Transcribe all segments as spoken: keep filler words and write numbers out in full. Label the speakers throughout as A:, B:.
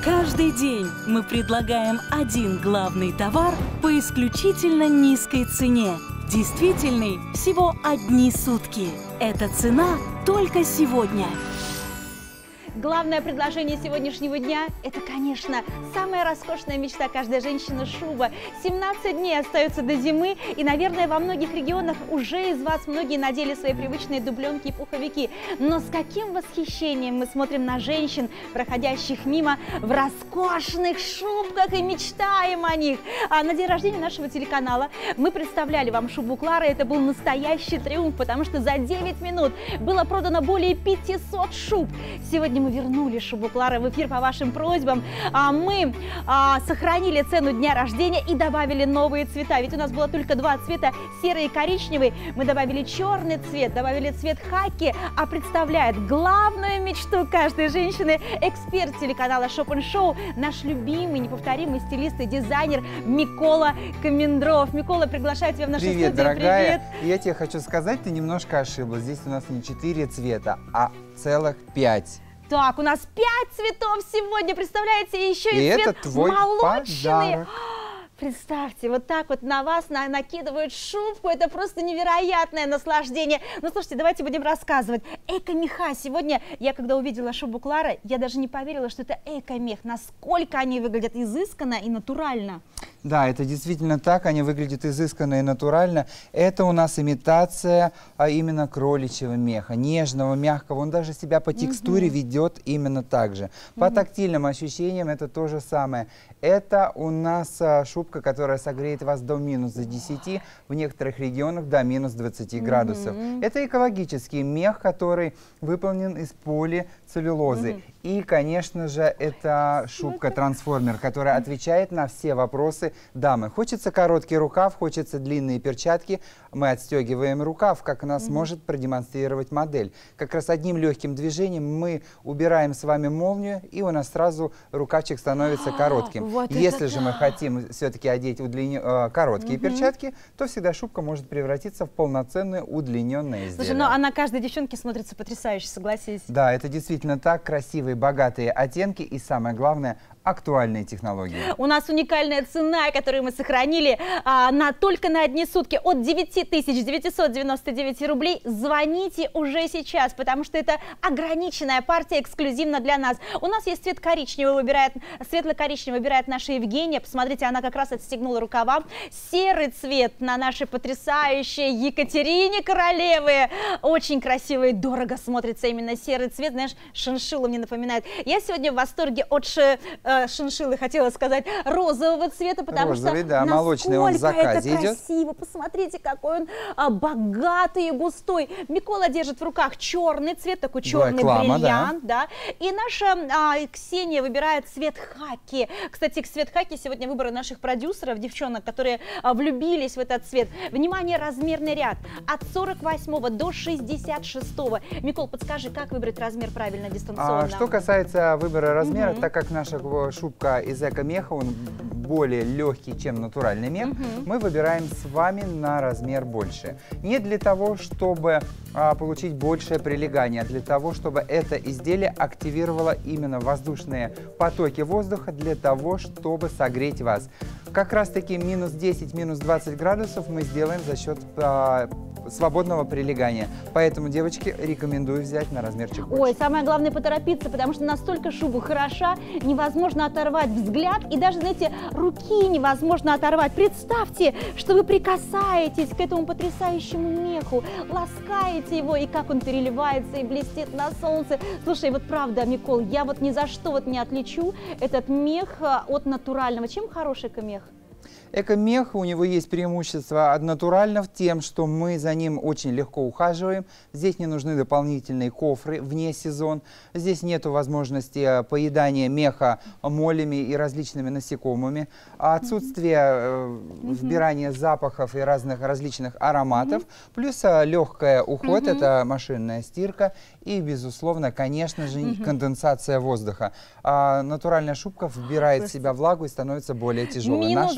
A: Каждый день мы предлагаем один главный товар по исключительно низкой цене. Действительный всего одни сутки. Эта цена только сегодня.
B: Главное предложение сегодняшнего дня – это, конечно, самая роскошная мечта каждой женщины – шуба. семнадцать дней остается до зимы, и, наверное, во многих регионах уже из вас многие надели свои привычные дубленки и пуховики. Но с каким восхищением мы смотрим на женщин, проходящих мимо в роскошных шубках, и мечтаем о них. А на день рождения нашего телеканала мы представляли вам шубу Клара. Это был настоящий триумф, потому что за девять минут было продано более пятисот шуб. Сегодня мы вернули шубу Клара в эфир по вашим просьбам. А мы а, сохранили цену дня рождения и добавили новые цвета. Ведь у нас было только два цвета, серый и коричневый. Мы добавили черный цвет, добавили цвет хаки. А представляет главную мечту каждой женщины эксперт телеканала Shop and Show, наш любимый, неповторимый стилист и дизайнер Микола Комендров. Микола, приглашаю тебя в нашу
C: Привет,
B: студию.
C: дорогая.
B: Привет.
C: Я тебе хочу сказать, ты немножко ошиблась. Здесь у нас не четыре цвета, а целых пять.
B: Так, у нас пять цветов сегодня, представляете, еще и,
C: И
B: цвет
C: это твой
B: молочный.
C: подарок.
B: Представьте, вот так вот на вас на, накидывают шубку, это просто невероятное наслаждение. Ну, слушайте, давайте будем рассказывать. Эко-меха. Сегодня я, когда увидела шубу Клара, я даже не поверила, что это эко-мех. Насколько они выглядят изысканно и натурально.
C: Да, это действительно так, они выглядят изысканно и натурально. Это у нас имитация а именно кроличьего меха, нежного, мягкого. Он даже себя по текстуре угу. ведет именно так же. По угу. тактильным ощущениям это то же самое. Это у нас а, шубка, которая согреет вас до минус десяти, в некоторых регионах до минус двадцати градусов. Mm-hmm. Это экологический мех, который выполнен из полицеллюлозы. Mm-hmm. И, конечно же, это шубка-трансформер, которая отвечает на все вопросы дамы. Хочется короткий рукав, хочется длинные перчатки, мы отстегиваем рукав, как нас mm-hmm. может продемонстрировать модель. Как раз одним легким движением мы убираем с вами молнию, и у нас сразу рукавчик становится коротким.
B: Вот
C: Если же
B: да.
C: мы хотим все-таки одеть удлин... э, короткие
B: угу.
C: перчатки, то всегда шубка может превратиться в полноценное удлиненное изделие.
B: Слушай, ну а на каждой девчонке смотрится потрясающе, согласись.
C: Да, это действительно так. Красивые, богатые оттенки и, самое главное, актуальные технологии.
B: У нас уникальная цена, которую мы сохранили а, на, только на одни сутки от девяти тысяч девятисот девяноста девяти рублей. Звоните уже сейчас, потому что это ограниченная партия эксклюзивно для нас. У нас есть цвет коричневый, выбирает, светло-коричневый выбирает наша Евгения. Посмотрите, она как раз отстегнула рукава. Серый цвет на нашей потрясающей Екатерине Королевы. Очень красиво и дорого смотрится именно серый цвет. Знаешь, шиншилла мне напоминает. Я сегодня в восторге от ши, э, шиншиллы, хотела сказать, розового цвета, потому
C: Розовый,
B: что
C: да, молочный он в заказе
B: это
C: идет.
B: Красиво. Посмотрите, какой он а, богатый и густой. Микола держит в руках черный цвет, такой черный
C: Реклама,
B: бриллиант, да. да. И наша а, Ксения выбирает цвет хаки. Кстати, цвет хаки сегодня выборы наших продюсеров, девчонок, которые а, влюбились в этот цвет. Внимание, размерный ряд от сорок восьмого до шестьдесят шестого. Микол, подскажи, как выбрать размер правильно дистанционно?
C: А, что касается выбора размера,
B: Угу.
C: так как наша шубка из эко-меха, он более легкий, чем натуральный мех,
B: Угу.
C: мы выбираем с вами на размер больше. Не для того, чтобы а, получить большее прилегание, а для того, чтобы это изделие активировало именно воздушные потоки воздуха для того, чтобы согреть вас. Как раз таки минус десять, минус двадцать градусов мы сделаем за счет а, свободного прилегания. Поэтому, девочки, рекомендую взять на размерчик больше.
B: Ой, самое главное поторопиться, потому что настолько шуба хороша, невозможно оторвать взгляд, и даже, знаете, руки невозможно оторвать. Представьте, что вы прикасаетесь к этому потрясающему меху, ласкаете его, и как он переливается и блестит на солнце. Слушай, вот правда, Микол, я вот ни за что вот не отличу этот мех от натурального. Чем хороший эко-мех?
C: Эко-мех, у него есть преимущество от натурального тем, что мы за ним очень легко ухаживаем. Здесь не нужны дополнительные кофры вне сезон. Здесь нет возможности поедания меха молями и различными насекомыми. А отсутствие mm-hmm. вбирания запахов и разных различных ароматов. Mm-hmm. Плюс легкая уход, mm-hmm. это машинная стирка. И, безусловно, конечно же, mm-hmm. конденсация воздуха. А натуральная шубка вбирает в себя влагу и становится более тяжелой.
B: Минус,
C: Наша же более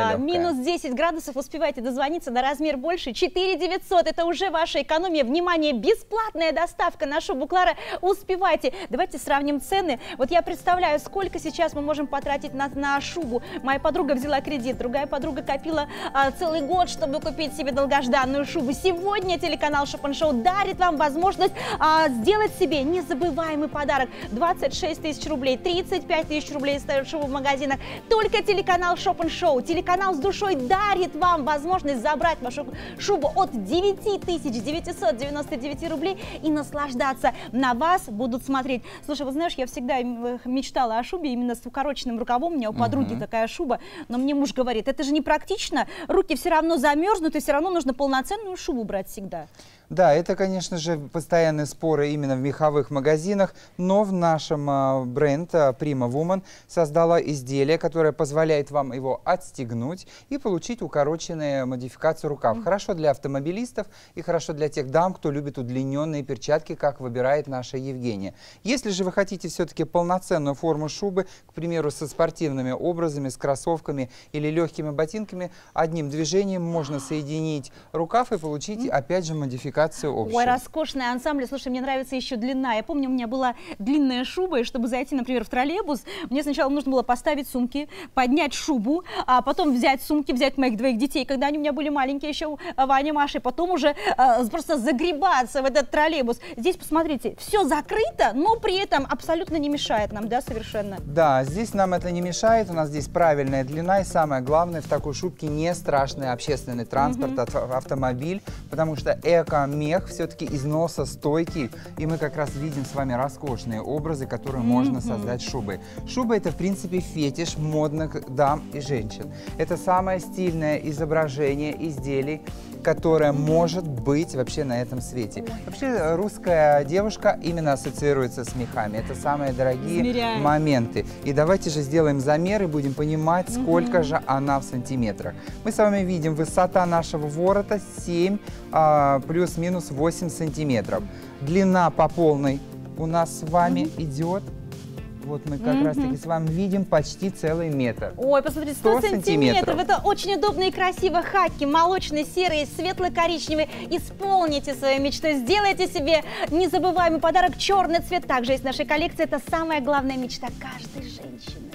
C: легкая.
B: минус десять градусов, успевайте дозвониться на размер больше. четыре девятьсот, это уже ваша экономия. Внимание, бесплатная доставка на шубу Клара. Успевайте. Давайте сравним цены. Вот я представляю, сколько сейчас мы можем потратить на, на шубу. Моя подруга взяла кредит, другая подруга копила а, целый год, чтобы купить себе долгожданную шубу. Сегодня телеканал Shop and Show дарит вам возможность а, сделать себе незабываемый подарок. двадцать шесть тысяч рублей, тридцать пять тысяч рублей стоит шуба в магазинах. Только телеканал Shop and Show, телеканал с душой дарит вам возможность забрать вашу шубу от девяти тысяч девятисот девяноста девяти рублей и наслаждаться. На вас будут смотреть. Слушай, вот знаешь, я всегда мечтала о шубе именно с укороченным рукавом. У меня у подруги uh-huh. такая шуба, но мне муж говорит, это же непрактично, руки все равно замерзнут, и все равно нужно полноценную шубу брать всегда.
C: Да, это, конечно же, постоянные споры именно в меховых магазинах, но в нашем а, бренд а, Prima Woman создала изделие, которое позволяет вам его отстегнуть и получить укороченную модификацию рукав. Mm-hmm. Хорошо для автомобилистов и хорошо для тех дам, кто любит удлиненные перчатки, как выбирает наша Евгения. Если же вы хотите все-таки полноценную форму шубы, к примеру, со спортивными образами, с кроссовками или легкими ботинками, одним движением можно соединить рукав и получить, mm-hmm. опять же, модификацию.
B: Ой, роскошный ансамбль. Слушай, мне нравится еще длина. Я помню, у меня была длинная шуба, и чтобы зайти, например, в троллейбус, мне сначала нужно было поставить сумки, поднять шубу, а потом взять сумки, взять моих двоих детей, когда они у меня были маленькие, еще Ваня, Маша, и потом уже а, просто загребаться в этот троллейбус. Здесь, посмотрите, все закрыто, но при этом абсолютно не мешает нам, да, совершенно?
C: Да, здесь нам это не мешает, у нас здесь правильная длина, и самое главное, в такой шубке не страшный общественный транспорт, mm-hmm. автомобиль, потому что эко мех все-таки износостойкий, и мы как раз видим с вами роскошные образы, которые mm-hmm. можно создать шубой. Шуба — это, в принципе, фетиш модных дам и женщин. Это самое стильное изображение изделий, которое может быть вообще на этом свете. Вообще русская девушка именно ассоциируется с мехами. Это самые дорогие Измеряем. моменты. И давайте же сделаем замер и будем понимать, сколько mm-hmm. же она в сантиметрах. Мы с вами видим высота нашего ворота семь а, плюс-минус восемь сантиметров. Длина по полной у нас с вами mm-hmm. идет. Вот мы как mm-hmm. раз таки с вами видим почти целый метр.
B: Ой, посмотрите, сто сантиметров. Это очень удобно и красиво. Хаки молочные, серые, светло-коричневые. Исполните свою мечту, сделайте себе незабываемый подарок. Черный цвет также есть в нашей коллекции. Это самая главная мечта каждой женщины.